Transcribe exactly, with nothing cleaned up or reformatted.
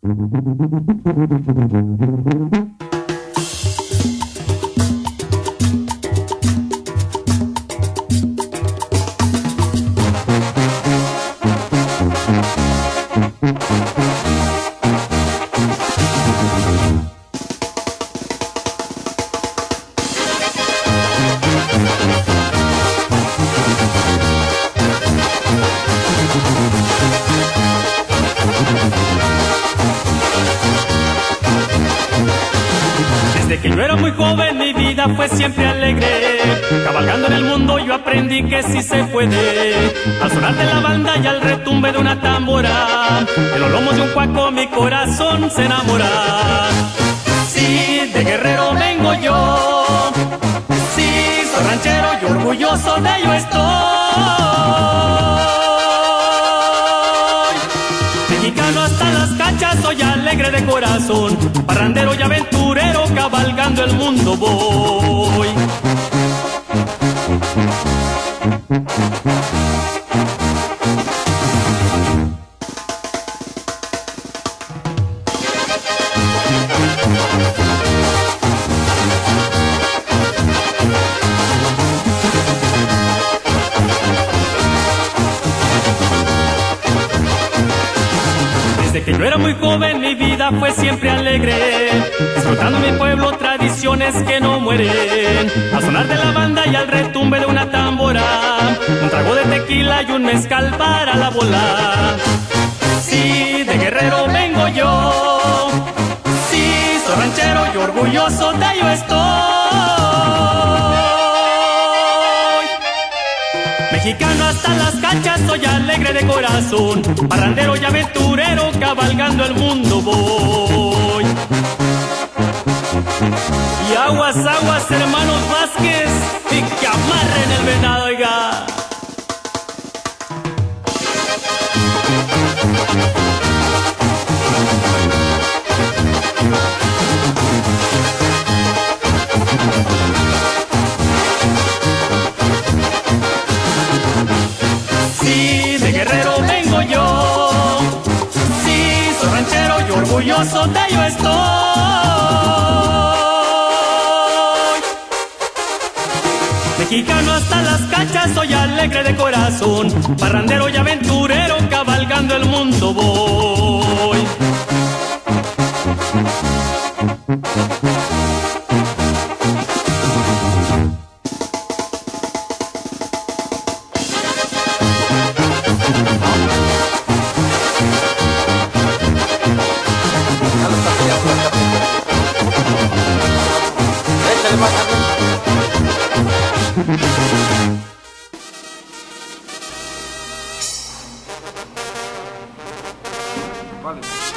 Desde que yo era muy joven mi vida fue siempre alegre. Cabalgando en el mundo yo aprendí que sí se puede. Al sonar de la banda y al retumbe de una tambora, de los lomos de un cuaco mi corazón se enamora. Sí, de guerrero vengo yo. Sí, soy ranchero y orgulloso de ello estoy. Mexicano hasta las cachas, soy alegre de corazón, parrandero y aventurero, cabalgando el mundo voy. Desde que yo era muy joven mi vida fue siempre alegre, disfrutando mi pueblo tradiciones que no mueren. Al sonar de la banda y al retumbe de una tambora, un trago de tequila y un mezcal para la bola. Sí, de guerrero vengo yo. Sí, soy ranchero y orgulloso de ello estoy. Mexicano hasta las cachas, soy alegre de corazón, parrandero y aventurero, cabalgando el mundo voy. Y aguas, aguas, hermanos Vázquez, y que amarren el venado, oiga. Sí, de guerrero vengo yo. Sí, soy ranchero y orgulloso de ello estoy. Mexicano hasta las cachas, soy alegre de corazón, parrandero y aventurero, cabalgando el mundo voy. Échale más también. Vale.